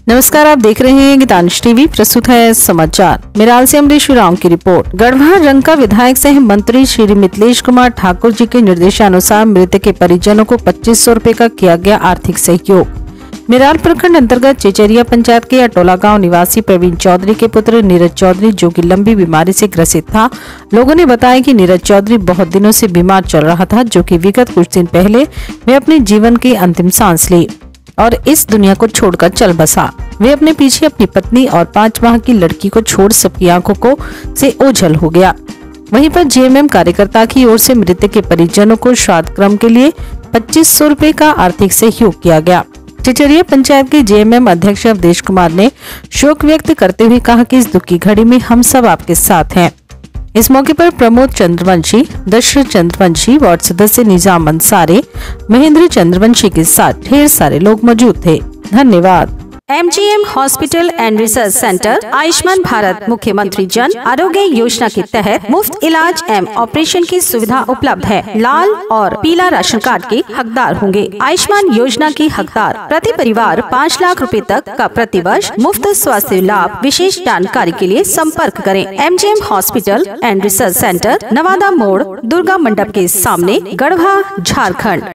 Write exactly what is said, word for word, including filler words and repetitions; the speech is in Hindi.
नमस्कार, आप देख रहे हैं गीतांश टीवी। प्रस्तुत है समाचार। मेराल से अमरीश राव की रिपोर्ट। गढ़वा रंका विधायक सह मंत्री श्री मिथिलेश कुमार ठाकुर जी के निर्देशानुसार मृतक के परिजनों को पच्चीस सौ रूपए का किया गया आर्थिक सहयोग। मेराल प्रखंड अंतर्गत चेचरिया पंचायत के अटोला गांव निवासी प्रवीण चौधरी के पुत्र नीरज चौधरी, जो कि लंबी बीमारी से ग्रसित था। लोगों ने बताया कि नीरज चौधरी बहुत दिनों से बीमार चल रहा था, जो कि विगत कुछ दिन पहले वे अपने जीवन की अंतिम सांस ली और इस दुनिया को छोड़कर चल बसा। वे अपने पीछे अपनी पत्नी और पाँच माह की लड़की को छोड़ सबकी आंखों को से ओझल हो गया। वहीं पर जेएमएम कार्यकर्ता की ओर से मृतक के परिजनों को श्राद्ध क्रम के लिए पच्चीस सौ रूपए का आर्थिक सहयोग किया गया। चिचरिया पंचायत के जेएमएम अध्यक्ष अवधेश कुमार ने शोक व्यक्त करते हुए कहा कि इस दुख की घड़ी में हम सब आपके साथ हैं। इस मौके पर प्रमोद चंद्रवंशी, दशरथ चंद्रवंशी, वार्ड सदस्य निजाम अंसारी, महेंद्र चंद्रवंशी के साथ ढेर सारे लोग मौजूद थे। धन्यवाद। MGM hospital and research centre Ayushman Bharat Mukhyamantri Jan Arogya Yojana के तहत मुफ्त इलाज एवं ऑपरेशन की सुविधा उपलब्ध है। लाल और पीला राशन कार्ड के हकदार होंगे। आयुष्मान योजना की हकदार प्रति परिवार पाँच लाख रुपए तक का प्रति वर्ष मुफ्त स्वास्थ्य लाभ। विशेष जानकारी के लिए संपर्क करें। MGM hospital and research centre, Nawada मोड़, दुर्गा मंडप के सामने, गढ़वा, झारखंड।